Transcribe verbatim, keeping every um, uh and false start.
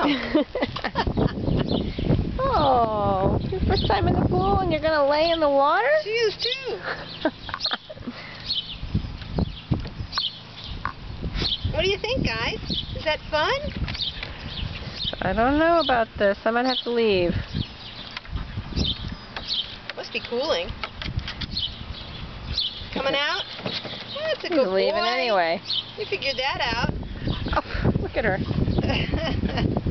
Oh, your first time in the pool and you're going to lay in the water? She is too. What do you think, guys? Is that fun? I don't know about this. I might have to leave. Must be cooling. Coming out? That's a good He's boy. leaving anyway. We figured that out. Oh, look at her.